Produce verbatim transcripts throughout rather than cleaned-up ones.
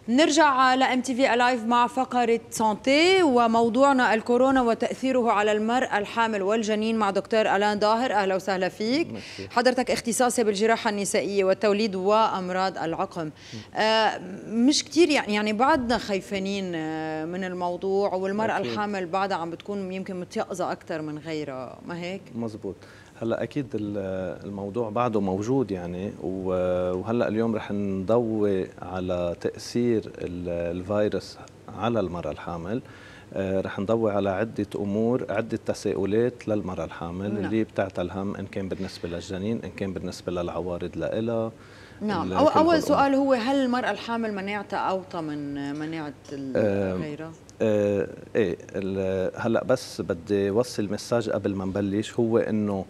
نرجع لام تي في الايف مع فقره سانتي وموضوعنا الكورونا وتاثيره على المراه الحامل والجنين مع دكتور الان ظاهر. اهلا وسهلا فيك. مكي. حضرتك اختصاصي بالجراحه النسائيه والتوليد وامراض العقم. آه مش كثير يعني يعني بعدنا خايفين من الموضوع، والمراه أكيد. الحامل بعدها عم بتكون يمكن متيقظه اكثر من غيرها، ما هيك؟ مزبوط. هلا اكيد الموضوع بعده موجود يعني، وهلا اليوم رح نضوي على تاثير الفيروس على المراه الحامل. رح نضوي على عده امور، عده تساؤلات للمراه الحامل. نعم. اللي بتعتل هم ان كان بالنسبه للجنين، ان كان بالنسبه للعوارض لها. نعم. أو اول سؤال هو هل المراه الحامل مناعتها اوطى من مناعه غيرها؟ آه ايه هلا بس بدي اوصل مساج قبل ما نبلش، هو انه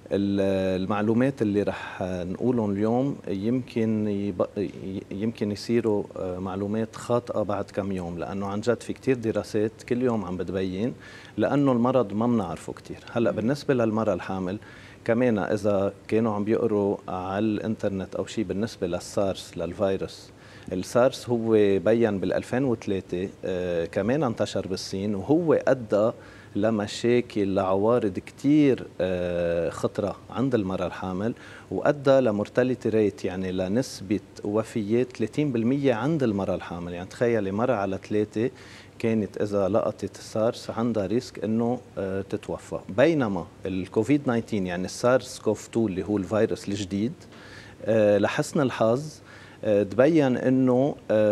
المعلومات اللي رح نقولهم اليوم يمكن يمكن يصيروا معلومات خاطئه بعد كم يوم، لانه عن جد في كثير دراسات كل يوم عم بتبين، لانه المرض ما بنعرفه كثير. هلا بالنسبه للمراه الحامل كمان، اذا كانوا عم بيقروا على الانترنت او شيء بالنسبه للسارس، للفيروس السارس، هو بين بال ألفين وثلاثة آه كمان انتشر بالصين، وهو ادى لمشاكل لعوارض كثير آه خطره عند المراه الحامل، وادى لمورتاليتي ريت، يعني لنسبه وفيات ثلاثين بالمئة عند المراه الحامل. يعني تخيلي مرة على ثلاثه كانت اذا لقطت السارس عندها ريسك انه آه تتوفى، بينما الكوفيد تسعة عشر يعني السارس كوف اثنين اللي هو الفيروس الجديد آه لحسن الحظ تبين انه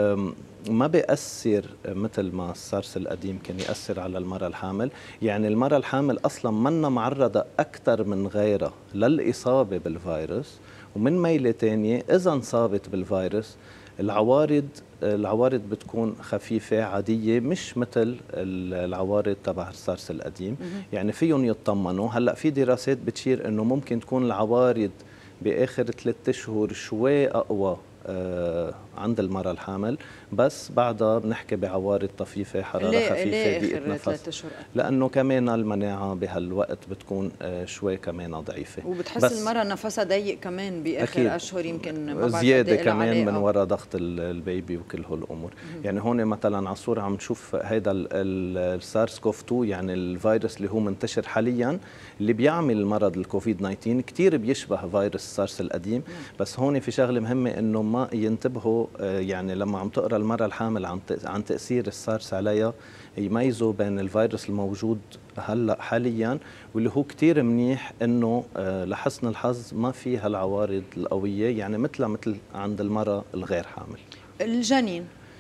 ما بيأثر مثل ما السارس القديم كان يأثر على المرأة الحامل. يعني المرأة الحامل اصلا منا معرضة اكثر من غيرها للإصابة بالفيروس، ومن ميلة ثانية اذا انصابت بالفيروس العوارض العوارض بتكون خفيفة عادية، مش مثل العوارض تبع السارس القديم. يعني فيهم يطمنوا. هلا في دراسات بتشير انه ممكن تكون العوارض باخر ثلاثة اشهر شوي اقوى آه عند المرأة الحامل، بس بعدها بنحكي بعوارض طفيفة، حرارة ليه خفيفة، ضيق نفس، لأنه كمان المناعة بهالوقت بتكون آه شوي كمان ضعيفة، وبتحس المرأة نفسها ضيق كمان بآخر أشهر، يمكن ما بعرف زيادة كمان من وراء ضغط البيبي وكل هالأمور. يعني هون مثلا على الصورة عم نشوف هيدا السارس كوف اثنين، يعني الفيروس اللي هو منتشر حاليا اللي بيعمل المرض الكوفيد تسعة عشر، كتير بيشبه فيروس السارس القديم. بس هون في شغلة مهمة انه ما ينتبهوا، يعني لما عم تقرا المرأة الحامل عن عن تأثير السارس عليها يميزوا بين الفيروس الموجود هلا حاليا واللي هو كتير منيح، انه لحسن الحظ ما في هالعوارض القوية، يعني مثل مثل عند المرأة الغير حامل. الجنين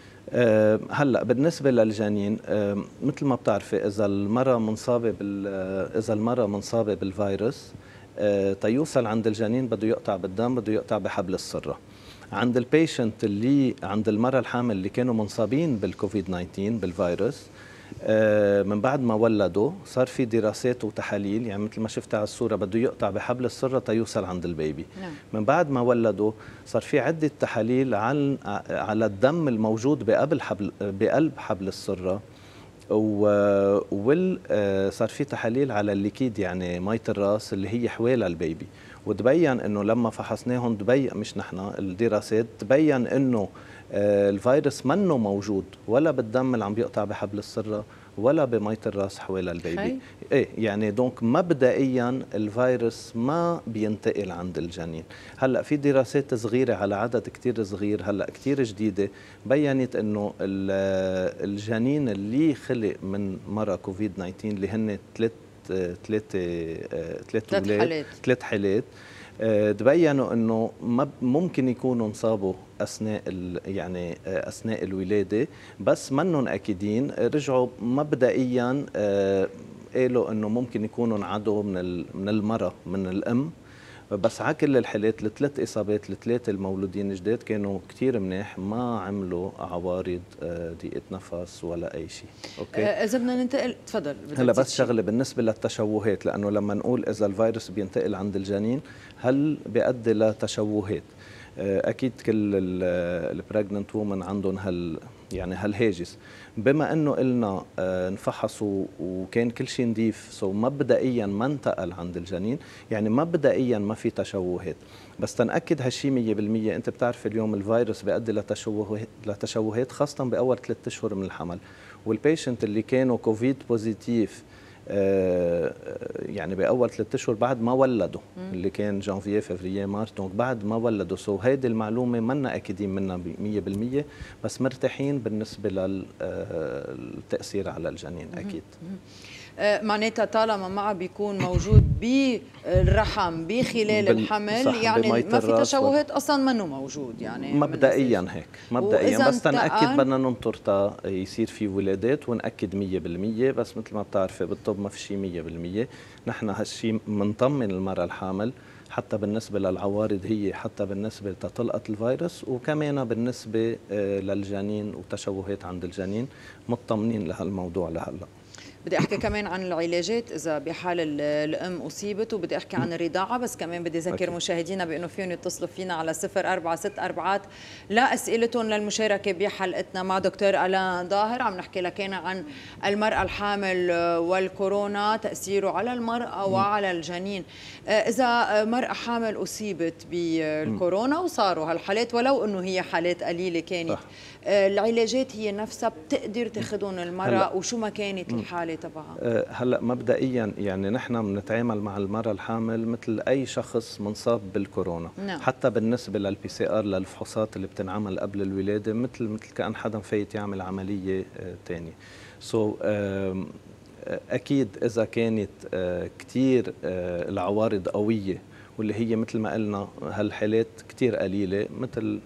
أه هلا بالنسبه للجنين، أه مثل ما بتعرفي اذا المراه منصابه بال اذا المراه منصابه بالفيروس أه تيوصل عند الجنين بده يقطع بالدم، بده يقطع بحبل السره. عند البيشنت اللي عند المراه الحامل اللي كانوا منصابين بالكوفيد تسعة عشر بالفيروس، أه من بعد ما ولدوا صار في دراسات وتحاليل، يعني مثل ما شفت على الصوره بده يقطع بحبل السره تيوصل عند البيبي. نعم. من بعد ما ولدوا صار في عده تحاليل على على الدم الموجود بقلب حبل بقلب حبل السره، وال صار في تحاليل على الليكيد، يعني ميه الراس اللي هي حوالي البيبي، وتبين انه لما فحصناهم تبين، مش نحن، الدراسات تبين انه الفيروس منه موجود ولا بالدم اللي عم بيقطع بحبل السره ولا بميه الراس حوالي البيبي. ايه يعني دونك مبدئيا الفيروس ما بينتقل عند الجنين. هلا في دراسات صغيره على عدد كثير صغير هلا كثير جديده بينت انه الجنين اللي خلق من مرة كوفيد تسعة عشر اللي هن ثلاث ثلاث ثلاث حالات ثلاث حالات تبينوا انه ممكن يكونوا انصابوا اثناء يعني اثناء الولاده، بس منهم اكيدين. رجعوا مبدئيا قالوا انه ممكن يكونوا انعدوا من من المراه من الام، بس على كل الحالات الثلاث اصابات الثلاثه المولودين جداد كانوا كثير منيح، ما عملوا عوارض ضيقه نفس ولا اي شيء. اوكي، اذا بدنا ننتقل تفضل. هلا بس شغله بالنسبه للتشوهات، لانه لما نقول اذا الفيروس بينتقل عند الجنين هل بيؤدي لتشوهات؟ اكيد كل البريجننت وومن عندهم هال يعني هالهاجس. بما انه قلنا آه انفحصوا وكان كل شيء نظيف، سو مبدئيا ما انتقل عند الجنين، يعني مبدئيا ما في تشوهات. بس تنأكد هالشيء مية بالمية، انت بتعرف اليوم الفيروس بيؤدي لتشوهات لتشوهات خاصه باول ثلاث اشهر من الحمل. والبيشنت اللي كانوا كوفيد بوزيتيف آه يعني باول ثلاث اشهر بعد ما ولدوا، مم. اللي كان جانفييه فevrier مارس، دونك بعد ما ولدوا. سو هيدي المعلومه منا اكيدين منها مية بالمية، بس مرتاحين بالنسبه للتاثير على الجنين. مم. اكيد. مم. معناتها طالما معه بيكون موجود بالرحم بخلال الحمل، يعني ما في تشوهات اصلا منه موجود، يعني مبدئيا هيك مبدئيا. بس تنأكد بدنا ننطر تا يصير في ولادات ونأكد مية بالمية. بس مثل ما بتعرفي بالطب ما في شيء مية بالمية. نحن هالشيء بنطمن المرأة الحامل حتى بالنسبة للعوارض هي، حتى بالنسبة لطلقة الفيروس، وكمان بالنسبة للجنين وتشوهات عند الجنين، مطمنين لهالموضوع لهلا. بدي احكي كمان عن العلاجات اذا بحال الام اصيبت، وبدي احكي عن الرضاعه، بس كمان بدي اذكر مشاهدينا بانه فيهم يتصلوا فينا على صفر أربعة ست أربعات لا اسئلتهم للمشاركه بحلقتنا مع دكتور ألان ظاهر. عم نحكي لكن عن المراه الحامل والكورونا، تاثيره على المراه وعلى الجنين. اذا مراه حامل اصيبت بالكورونا وصاروا هالحالات، ولو انه هي حالات قليله كانت، صح. العلاجات هي نفسها بتقدر تاخذهم المراه وشو ما كانت الحاله تبعها؟ هلا مبدئيا يعني نحن بنتعامل مع المراه الحامل مثل اي شخص منصاب بالكورونا. نعم. حتى بالنسبه للبي سي ار، للفحوصات اللي بتنعمل قبل الولاده، مثل مثل كأن حدا فايت يعمل عمليه ثانيه. سو so, اكيد اذا كانت كثير العوارض قويه، واللي هي مثل ما قلنا هالحالات كثير قليله مثل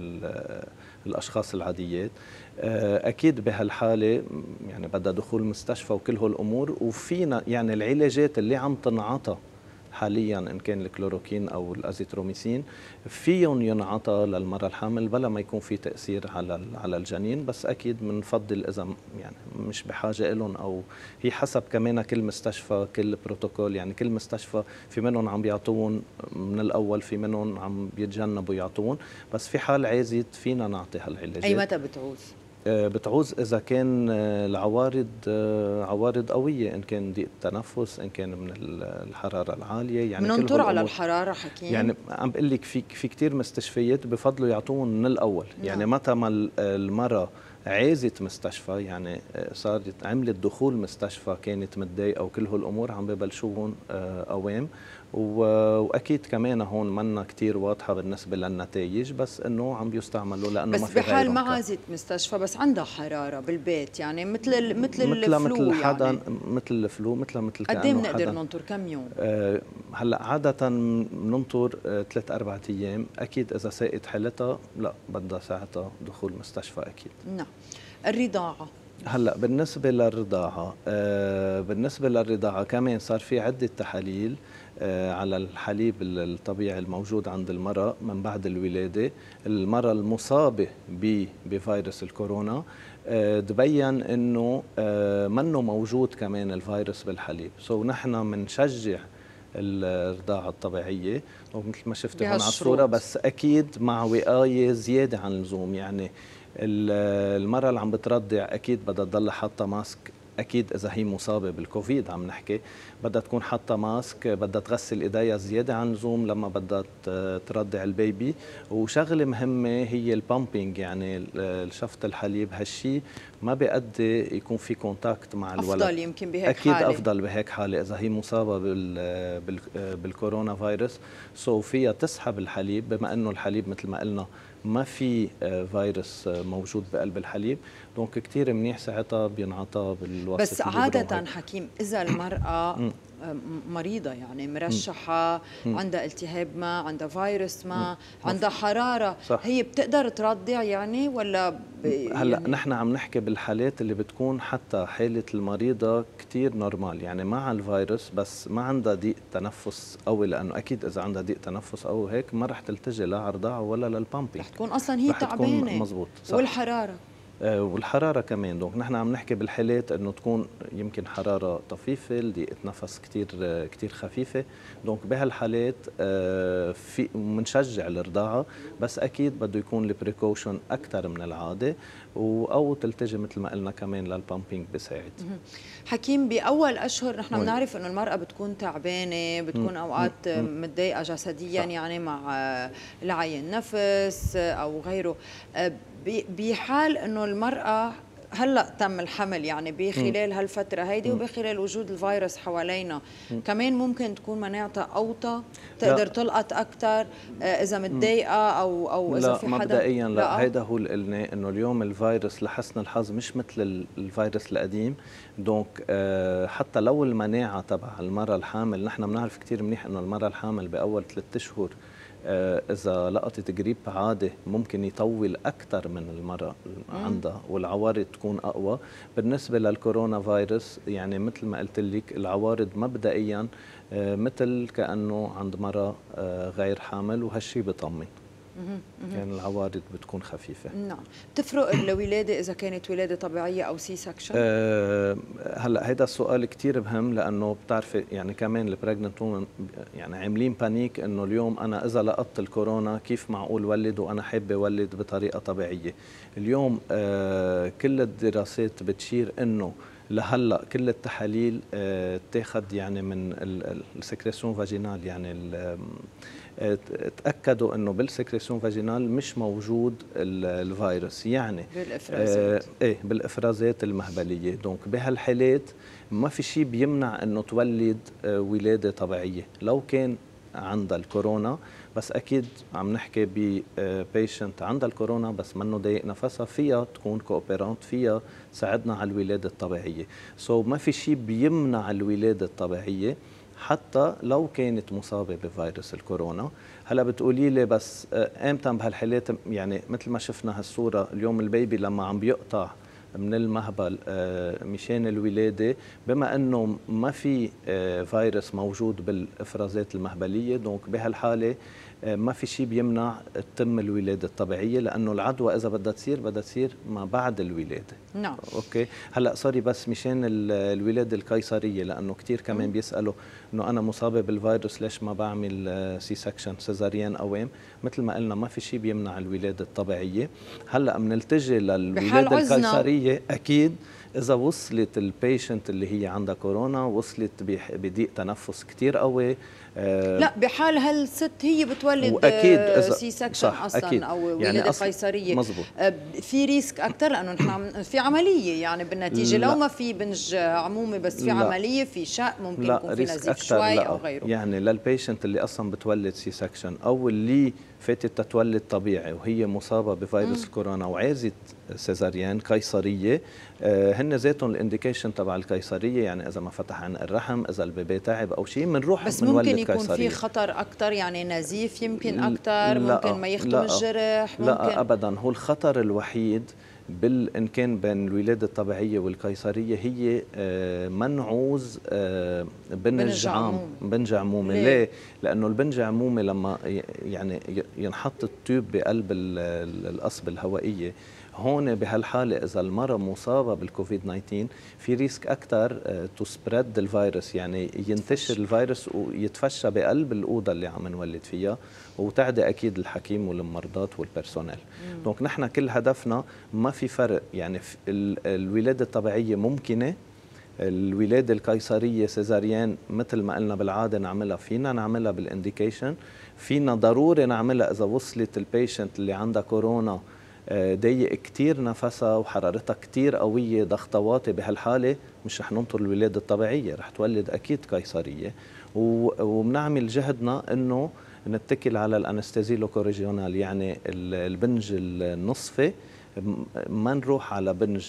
الاشخاص العاديات، اكيد بهالحاله يعني بدها دخول مستشفى وكل هالامور. وفينا يعني العلاجات اللي عم تنعطى حاليا ان كان الكلوروكين او الازيتروميسين فيهم ينعطى للمراه الحامل بلا ما يكون في تاثير على على الجنين. بس اكيد بنفضل اذا يعني مش بحاجه لهم، او هي حسب كمان كل مستشفى كل بروتوكول. يعني كل مستشفى في منهم عم بيعطوهم من الاول، في منهم عم بيتجنبوا يعطوهم. بس في حال عازت فينا نعطي هالعلاجات. اي متى بتعوز؟ بتعوز إذا كان العوارض عوارض قوية، إن كان ضيق التنفس، إن كان من الحرارة العالية. يعني بننطر على الحرارة حكيم. يعني عم بقول لك في في كثير مستشفيات بفضلوا يعطوهم من الأول. نعم. يعني متى ما المرأة عازت مستشفى، يعني صارت عملت دخول مستشفى كانت متضايقة وكل هالأمور، عم ببلشوهم قوام. واكيد كمان هون منا كثير واضحه بالنسبه للنتائج، بس انه عم بيستعملوا لانه بس ما في بحال ما عازت مستشفى بس عندها حراره بالبيت، يعني مثل مثل الفلو، مثل حدا يعني. مثل الفلو، مثل مثل قد ايه بنقدر ننطر كم يوم؟ آه هلا عاده بننطر آه ثلاث اربع ايام. اكيد اذا ساءت حالتها لا بدها ساعتها دخول مستشفى اكيد. نعم. الرضاعه هلا بالنسبه للرضاعه، آه بالنسبه للرضاعه كمان صار في عده تحاليل آه على الحليب الطبيعي الموجود عند المراه من بعد الولاده. المراه المصابه بفيروس الكورونا آه تبين انه آه منه موجود كمان الفيروس بالحليب. سو نحن بنشجع الرضاعه الطبيعيه ومثل ما شفتوا هون على الصوره، بس اكيد مع وقايه زياده عن اللزوم. يعني المرأة اللي عم بترضع أكيد بدها تضل حاطة ماسك. أكيد إذا هي مصابة بالكوفيد عم نحكي بدها تكون حاطة ماسك، بدها تغسل إيديها زيادة عن اللزوم لما بدها ترضع البيبي. وشغلة مهمة هي البامبينج، يعني شفط الحليب. هالشي ما بيؤدي يكون في كونتاكت مع الولد. أفضل يمكن بهيك أكيد حالة. أفضل بهيك حالة إذا هي مصابة بال بالكورونا فيروس. سو فيها تسحب الحليب، بما أنه الحليب مثل ما قلنا ما في فيروس موجود بقلب الحليب، دونك كثير منيح ساعتها بينعطى بالوسط. بس عادة حكيم إذا المرأة مريضة يعني مرشحة، عندها التهاب ما، عندها فيروس ما، عندها حرارة، صح. هي بتقدر ترضع يعني ولا ب... هلا يعني نحن عم نحكي بالحالات اللي بتكون حتى حالة المريضة كتير نورمال، يعني مع الفيروس بس ما عندها ضيق تنفس قوي، لأنه أكيد إذا عندها ضيق تنفس أو هيك ما رح تلتجي لا على الرضاعة ولا للبامبينج، رح تكون أصلا هي تعبانة. مزبوط، صح. والحرارة آه والحرارة كمان. دونك نحن عم نحكي بالحالات انه تكون يمكن حرارة طفيفة، ضيقة نفس كتير آه كتير خفيفة. دونك بهالحالات آه في بنشجع الرضاعة، بس اكيد بده يكون البريكوشن اكثر من العادة. او تلتجي مثل ما قلنا كمان للبامبينج بساعد. حكيم، باول اشهر نحن بنعرف انه المراه بتكون تعبانه، بتكون اوقات متضايقه جسديا، يعني مع لعي النفس او غيره. بحال انه المراه هلا تم الحمل، يعني بخلال هالفتره هيدي وبخلال وجود الفيروس حوالينا، م. كمان ممكن تكون مناعتها اوطى، تقدر لا. تلقط اكثر اذا متضايقه او او اذا لا في حدا. مبدئيا لا, لا. هيدا هو اللي قلناه، انه اليوم الفيروس لحسن الحظ مش مثل الفيروس القديم. دونك حتى لو المناعه تبع المراه الحامل، نحن بنعرف كثير منيح انه المراه الحامل باول ثلاث اشهر إذا لقطت جريب عادي ممكن يطول أكثر من المرة عندها والعوارض تكون أقوى. بالنسبة للكورونا فيروس يعني مثل ما قلت لك العوارض مبدئيا مثل كأنه عند مرة غير حامل، وهالشي بطمن. يعني العوارض بتكون خفيفة. نعم. بتفرق الولادة إذا كانت ولادة طبيعية أو سي سكشن؟ أه هلا هيدا السؤال كتير مهم، لأنه بتعرفي يعني كمان البريجننت وومن يعني عاملين بانيك إنه اليوم أنا إذا لقطت الكورونا كيف معقول ولد وأنا حابة ولد بطريقة طبيعية. اليوم أه كل الدراسات بتشير إنه لهلا كل التحاليل أه تاخد يعني من السكريسيون فاجينال، يعني تأكدوا انه بالسكريسيون فاجينال مش موجود الفيروس، يعني بالافرازات آه ايه بالافرازات المهبليه. دونك بهالحالات ما في شيء بيمنع انه تولد آه ولاده طبيعيه لو كان عندها الكورونا. بس اكيد عم نحكي ببيشنت عندها الكورونا بس منه ضايق نفسها، فيها تكون كوبيرانت، فيها تساعدنا على الولاده الطبيعيه. سو so ما في شيء بيمنع الولاده الطبيعيه حتى لو كانت مصابة بفيروس الكورونا. هلا بتقولي لي بس امتى بهالحالات؟ يعني مثل ما شفنا هالصورة اليوم البيبي لما عم بيقطع من المهبل مشان الولادة، بما انه ما في فيروس موجود بالافرازات المهبلية، دونك بهالحالة ما في شيء بيمنع تتم الولادة الطبيعية، لأنه العدوى إذا بدها تصير بدها تصير ما بعد الولادة. نعم. أوكي. هلأ سوري بس مشان الولادة القيصرية، لأنه كتير كمان بيسألوا إنه أنا مصابة بالفيروس ليش ما بعمل سي سكشن سيزاريان أوام. مثل ما قلنا ما في شيء بيمنع الولادة الطبيعية. هلأ بنلتجي للولادة القيصرية أكيد إذا وصلت البيشنت اللي هي عندها كورونا وصلت بضيق تنفس كتير قوي. آه لا بحال هالست هي بتولد أكيد سي سكشن أصلا أكيد. أو ولادة يعني قيصرية مزبوط. آه في ريسك أكثر لأنه نحن في عملية يعني بالنتيجة. لا. لو ما في بنج عمومي بس في لا. عملية في شق ممكن لا. يكون في نزيف شوي لا. أو غيره. يعني للبيشنت اللي أصلا بتولد سي سكشن أو اللي فاتت تتولد طبيعي وهي مصابة بفيروس الكورونا وعايزة سيزاريان قيصرية، آه هن ذاتهم الانديكيشن تبع القيصرية. يعني إذا ما فتح عن الرحم، إذا البيبي تعب أو شيء بنروح بس من ممكن يكون في خطر أكثر، يعني نزيف يمكن أكثر، ممكن ما يخدم الجرح. ممكن لا أبدا. هو الخطر الوحيد بال إن كان بين الولادة الطبيعية والقيصرية هي آه منعوز آه بنج عام، بنج عمومي. ليه؟ ليه؟ لأنه البنج عمومي لما يعني ينحط التيوب بقلب القصبة الهوائية، هون بهالحالة إذا المرأة مصابة بالكوفيد تسعة عشر في ريسك أكثر تو سبريد الفيروس، يعني ينتشر الفيروس ويتفشى بقلب الأوضة اللي عم نولد فيها وتعدي أكيد الحكيم والممرضات والبرسونيل. دونك نحن كل هدفنا ما في فرق، يعني الولادة الطبيعية ممكنة، الولادة القيصرية سيزاريان مثل ما قلنا بالعادة نعملها، فينا نعملها بالانديكيشن، فينا ضروري نعملها إذا وصلت البيشنت اللي عندها كورونا ضيق كتير نفسها وحرارتها كتير قوية، ضغطها واطي. بهالحالة مش رح ننطر الولادة الطبيعية، رح تولد أكيد قيصرية. وبنعمل جهدنا إنه نتكل على الأنستيزي لوكوريجيونال، يعني البنج النصفي، ما نروح على بنج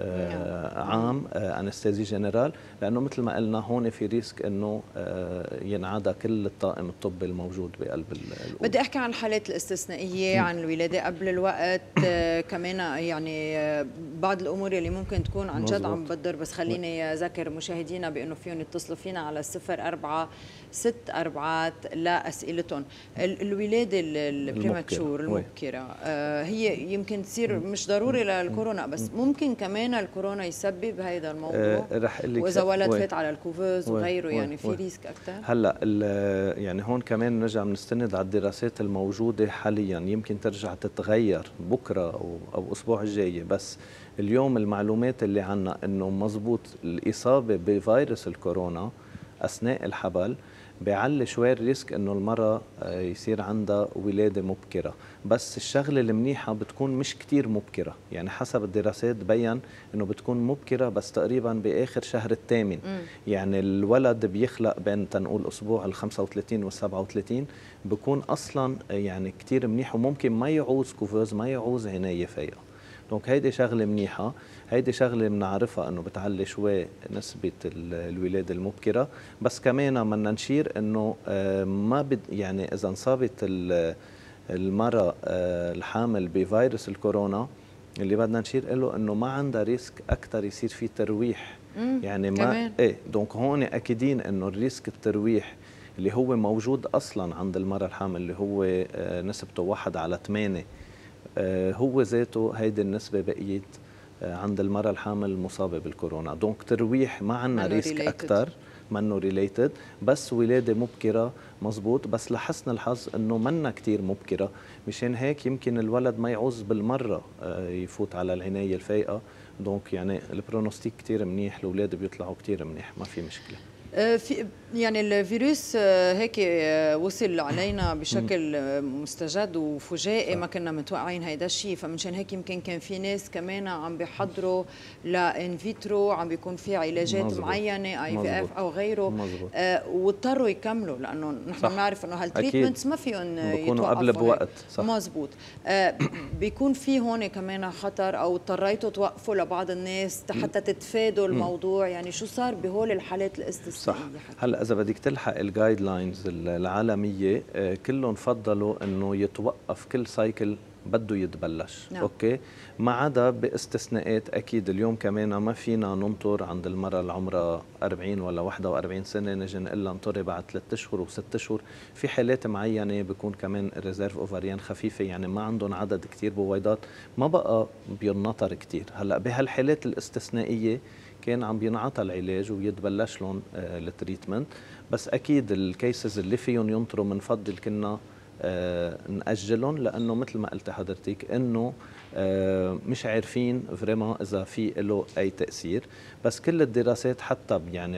آه عام آه أنستيزي جنرال، لأنه مثل ما قلنا هون في ريسك إنه آه ينعدى كل الطاقم الطبي الموجود بقلب الأوضة. بدي أحكي عن الحالات الاستثنائية، م. عن الولادة قبل الوقت آه كمان، يعني آه بعض الأمور اللي ممكن تكون عن جد عم بتضر. بس خليني أذكر مشاهدينا بأنه فيهم يتصلوا فينا على الصفر أربعة ست أربعات لأسئلتهم. الولادة البريماتشور المبكرة آه هي يمكن تصير مش ضروري للكورونا، بس ممكن كمان كمان الكورونا يسبب هذا الموضوع؟ أه رح اقول لك واذا ولد فات على الكوفوز وي وغيره وي يعني في وي ريسك اكثر؟ هلا يعني هون كمان نرجع بنستند على الدراسات الموجوده حاليا، يمكن ترجع تتغير بكره او او الاسبوع الجاي، بس اليوم المعلومات اللي عنا انه مزبوط الاصابه بفيروس الكورونا اثناء الحبل بيعلي شوي الريسك انه المرأة يصير عندها ولادة مبكرة، بس الشغلة المنيحة بتكون مش كتير مبكرة، يعني حسب الدراسات بيّن انه بتكون مبكرة بس تقريبا باخر شهر الثامن. م. يعني الولد بيخلق بين تنقول اسبوع ال خمسة وثلاثين وال سبعة وثلاثين بكون اصلا يعني كتير منيح، وممكن ما يعوز كوفوز، ما يعوز عناية فيها. دونك هيدي شغله منيحه، هيدي شغله بنعرفها انه بتعلي شوي نسبه الولاده المبكره، بس كمان بدنا نشير انه ما بد يعني اذا انصابت المراه الحامل بفيروس الكورونا اللي بدنا نشير له انه ما عندها ريسك اكثر يصير في ترويح. يعني ما كمان. ايه دونك هون اكيدين انه الريسك الترويح اللي هو موجود اصلا عند المراه الحامل اللي هو نسبته واحد على ثمانية، هو ذاته هيدي النسبة بقيت عند المرأة الحامل المصابة بالكورونا. دونك ترويح ما عنا ريسك أكتر، منه ريليتد، بس ولادة مبكرة مزبوط، بس لحسن الحظ انه منا كتير مبكرة، مشان هيك يمكن الولد ما يعوز بالمرة يفوت على العناية الفائقة. دونك يعني البرونوستيك كتير منيح، الأولاد بيطلعوا كتير منيح، ما في مشكلة. في يعني الفيروس هيك وصل علينا بشكل مستجد وفجائي، ما كنا متوقعين هيدا الشيء، فمنشان هيك يمكن كان في ناس كمان عم بيحضروا لان فيترو، عم بيكون في علاجات مزبوط. معينه اي في اف او غيره، آه واضطروا يكملوا لانه نحن بنعرف انه هالتريتمنتس ما فيهم يتوقفوا قبل بوقت. صح مزبوط. آه بيكون في هون كمان خطر او اضطريتوا توقفوا لبعض الناس حتى تتفادوا الموضوع، يعني شو صار بهول الحالات الاستثنائيه؟ صح. هلا اذا بدك تلحق الجايد لاينز العالميه كلهم فضلوا انه يتوقف كل سايكل بده يتبلش. نعم. اوكي، ما عدا باستثناءات اكيد. اليوم كمان ما فينا ننطر عند المراه اللي عمرها أربعين ولا واحد وأربعين سنه نجي نقول لها انطري بعد ثلاث اشهر وست اشهر. في حالات معينه بيكون كمان ريزيرف اوفريان خفيفه، يعني ما عندهم عدد كثير بويضات، ما بقى بينطر كثير. هلا بهالحالات الاستثنائيه كان عم بينعطى العلاج ويتبلش لهم آه التريتمنت، بس اكيد الكيسز اللي فيهم ينطروا بنفضل كنا آه نأجلهم، لانه مثل ما قلت حضرتك انه آه مش عارفين فريما اذا في له اي تأثير. بس كل الدراسات حتى يعني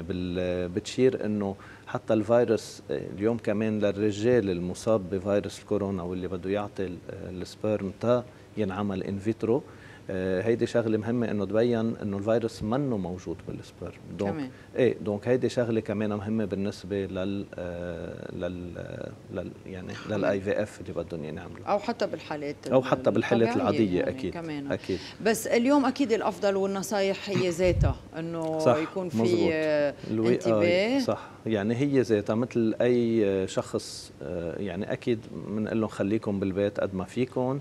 بتشير انه حتى الفيروس اليوم كمان للرجال المصاب بفيروس الكورونا واللي بده يعطي السبيرم تا ينعمل ان فيترو، آه هيدي شغله مهمه انه تبين انه الفيروس منه موجود بالسبرم. دونك ايه دونك هيدي شغله كمان مهمه بالنسبه لل آه لل, لل يعني للاي في اف اللي بدهم ينعملوا، او حتى بالحالات او حتى بالحالات العاديه. يعني اكيد كمان. اكيد. بس اليوم اكيد الافضل والنصايح هي ذاتها انه يكون في انتباه. صح، يعني هي ذاتها مثل اي شخص، آه يعني اكيد بنقول لهم خليكم بالبيت قد ما فيكم،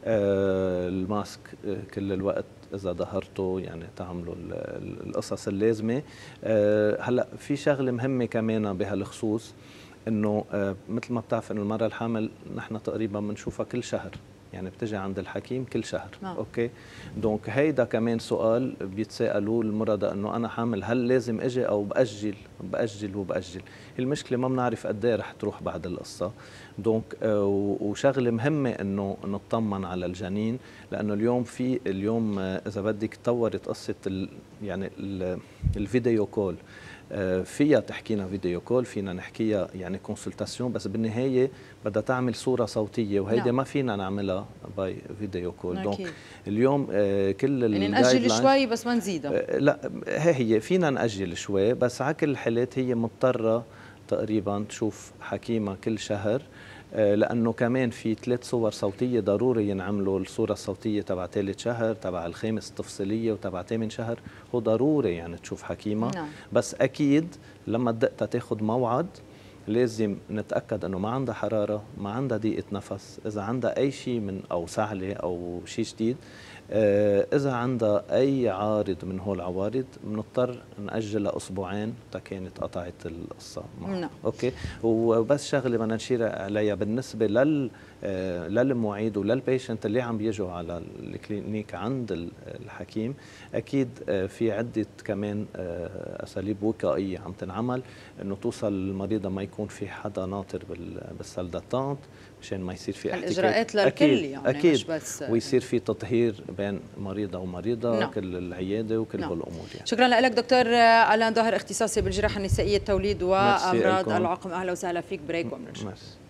آه الماسك آه كل الوقت اذا ظهرتوا، يعني تعملوا القصص اللازمه. آه هلا في شغله مهمه كمان بهالخصوص، انه آه مثل ما بتعرف انه المراه الحامل نحن تقريبا بنشوفها كل شهر، يعني بتجي عند الحكيم كل شهر. نعم. اوكي، دونك هيدا كمان سؤال بيتسالوه المرضى، انه انا حامل هل لازم اجي او باجل باجل وباجل؟ المشكله ما بنعرف قد ايه رح تروح بعد القصه. دونك آه وشغله مهمه انه نطمن على الجنين، لانه اليوم في اليوم آه اذا بدك تطورت قصه ال يعني ال الفيديو كول، فيها تحكينا فيديو كول، فينا نحكيها يعني كونسلتاسيون، بس بالنهايه بدها تعمل صوره صوتيه، وهيدي نعم. ما فينا نعملها باي فيديو كول. دونك اليوم آه كل يعني نأجل شوي بس ما نزيدها. آه لا هي هي فينا نأجل شوي، بس على كل الحالات هي مضطره تقريبا تشوف حكيمه كل شهر، لأنه كمان في ثلاث صور صوتية ضروري ينعملوا، الصورة الصوتية تبع ثالث شهر، تبع الخامس التفصيلية، وتبع ثامن شهر، هو ضروري يعني تشوف حكيمة. نعم. بس أكيد لما تدقت تاخذ موعد لازم نتأكد أنه ما عندها حرارة، ما عندها ضيقة نفس، إذا عندها أي شيء من أو سعلة أو شيء جديد، إذا عندها أي عارض من هول العوارض بنضطر نأجلها أسبوعين تا كانت قطعت القصة. نعم. أوكي، وبس شغلة بدنا نشير عليها بالنسبة لل للمعيد وللبيشنت اللي عم بيجوا على الكلينيك عند الحكيم. اكيد في عده كمان اساليب وقائيه عم تنعمل، انه توصل المريضه ما يكون في حدا ناطر بالسال داتانت مشان ما يصير في احتكاك. الاجراءات للكل أكيد يعني أكيد مش بس، ويصير في تطهير بين مريضه ومريضه. نعم. كل العياده وكل نعم. هالامور يعني. شكرا لك دكتور آلان ظاهر، اختصاصي بالجراحه النسائيه التوليد وامراض العقم. اهلا وسهلا فيك. بريك ومنرجع.